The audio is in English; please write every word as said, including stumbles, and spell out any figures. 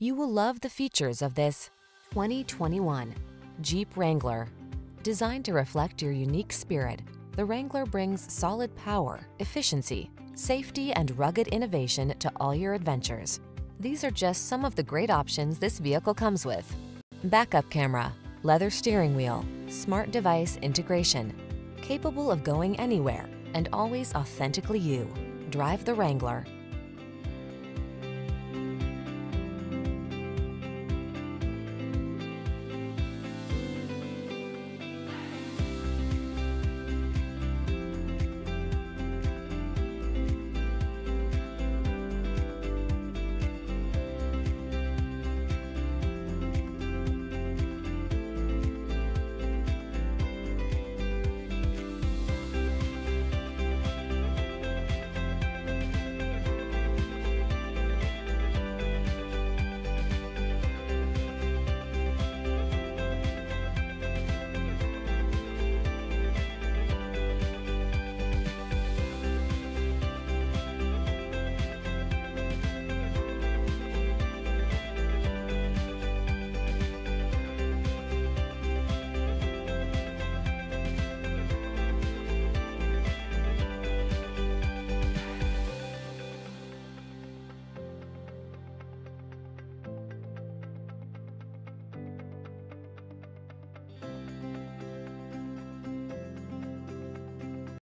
You will love the features of this twenty twenty-one Jeep Wrangler. Designed to reflect your unique spirit, the Wrangler brings solid power, efficiency, safety, and rugged innovation to all your adventures. These are just some of the great options this vehicle comes with: backup camera, leather steering wheel, smart device integration, capable of going anywhere, and always authentically you. Drive the Wrangler.